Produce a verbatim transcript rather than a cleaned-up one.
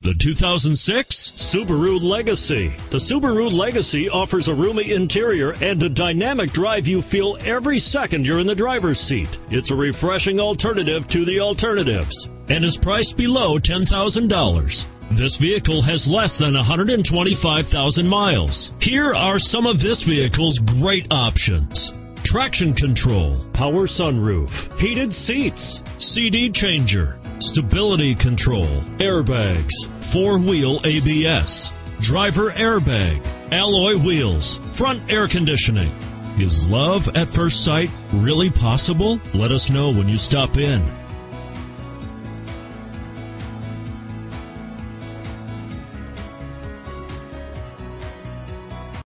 The two thousand six Subaru Legacy. The Subaru Legacy offers a roomy interior and a dynamic drive you feel every second you're in the driver's seat. It's a refreshing alternative to the alternatives and is priced below ten thousand dollars. This vehicle has less than one hundred twenty-five thousand miles. Here are some of this vehicle's great options: traction control, power sunroof, heated seats, C D changer, stability control, airbags, four-wheel A B S, driver airbag, alloy wheels, front air conditioning. Is love at first sight really possible? Let us know when you stop in.